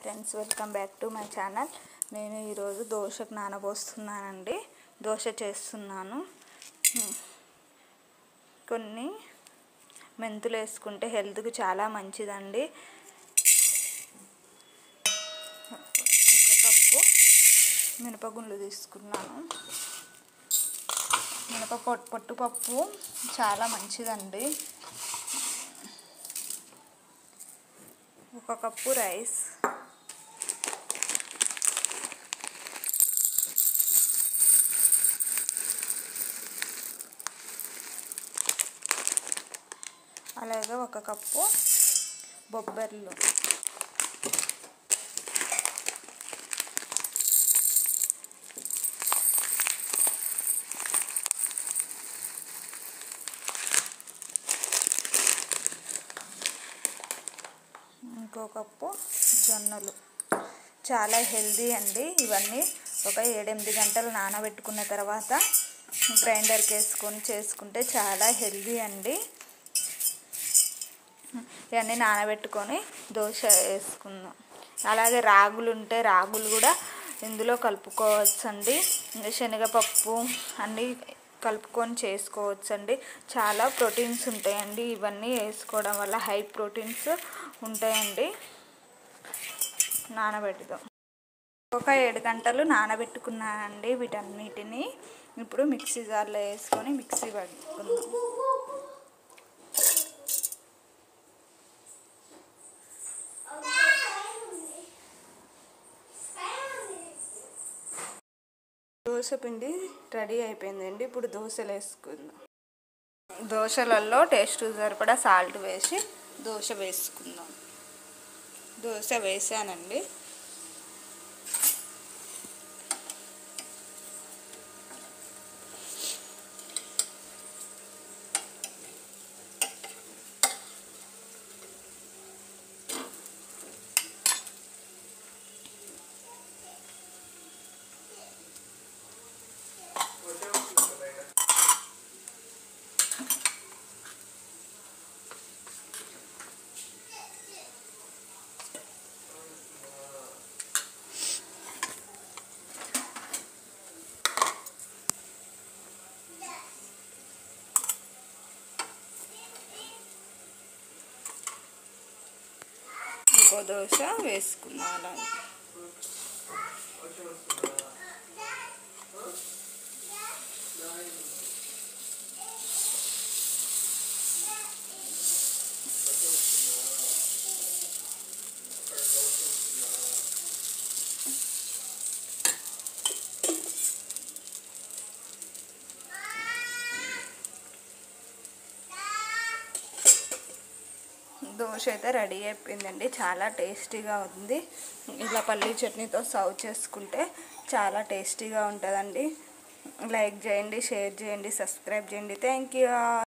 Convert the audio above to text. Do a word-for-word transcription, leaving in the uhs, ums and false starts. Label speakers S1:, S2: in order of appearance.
S1: Friends, welcome back to my channel. నేను ఈరోజు దోశకు నానబోస్తున్నానండి. దోశ చేస్తున్నాను. కొన్ని మెంతులు వేసుకుంటే హెల్త్కి చాలా మంచిదండి. ఒక కప్పు మినపగుండ్లు తీసుకున్నాను. మినప పొట్టుపప్పు చాలా మంచిదండి. ఒక కప్పు రైస్, అలాగే ఒక కప్పు బొబ్బర్లు, ఇంకో కప్పు జొన్నలు. చాలా హెల్దీ అండి. ఇవన్నీ ఒక ఏడెనిమిది గంటలు నానబెట్టుకున్న తర్వాత గ్రైండర్కి వేసుకొని చేసుకుంటే చాలా హెల్దీ అండి. ఇవన్నీ నానబెట్టుకొని దోశ వేసుకుందాం. అలాగే రాగులు ఉంటే రాగులు కూడా ఇందులో కలుపుకోవచ్చండి. శనగపప్పు అన్నీ కలుపుకొని చేసుకోవచ్చండి. చాలా ప్రోటీన్స్ ఉంటాయండి. ఇవన్నీ వేసుకోవడం వల్ల హై ప్రోటీన్స్ ఉంటాయండి. నానబెట్టుదాం. ఒక ఏడు గంటలు నానబెట్టుకున్నానండి వీటన్నిటిని. ఇప్పుడు మిక్సీ జార్లో వేసుకొని మిక్సీ పట్టుకుందాం. దోశ పిండి రెడీ అయిపోయిందండి. ఇప్పుడు దోశలు వేసుకుందాం. దోశలలో టేస్ట్ సరిపడా సాల్ట్ వేసి దోశ వేసుకుందాం. దోశ వేసానండి. ఇంకో దోశ వేసుకున్నాను. దోశ అయితే రెడీ అయిపోయిందండి. చాలా టేస్టీగా ఉంది. ఇలా పల్లీ చట్నీతో సర్వ్ చేసుకుంటే చాలా టేస్టీగా ఉంటుందండి. లైక్ చేయండి, షేర్ చేయండి, సబ్స్క్రైబ్ చేయండి. Thank you.